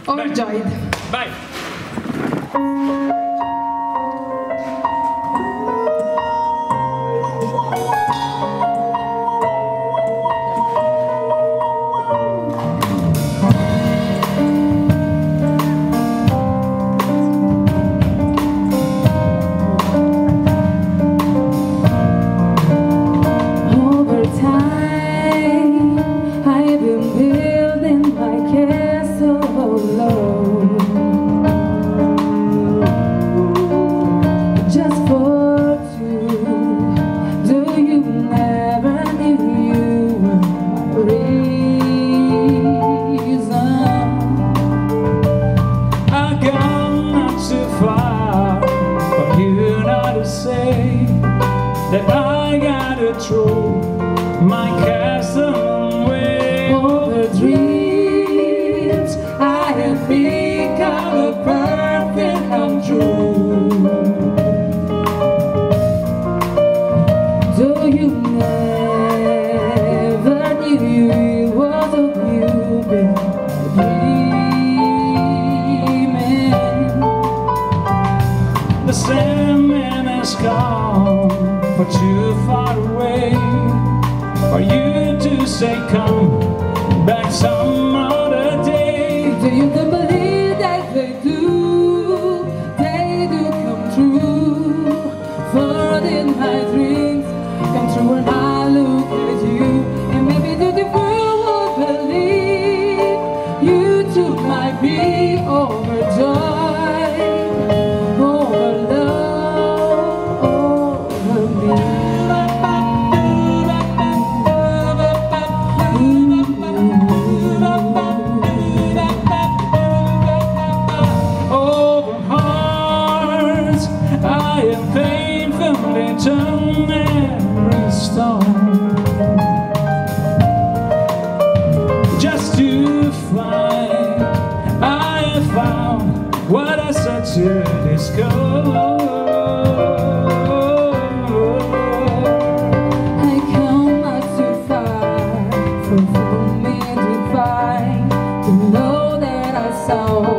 Overjoyed. Bye. That I gotta throw my castle away. All the dreams I have become a perfect come true. Though you never knew it was of you been dreaming. The Sandman has gone for too far away for you to say come back some other day. Do you believe that they do come true? For in my dreams come true when I look at you. And maybe the world would believe you too might be overjoyed. Turn every stone just to find I have found what I set to discover. I come not too far for me to find to know that I saw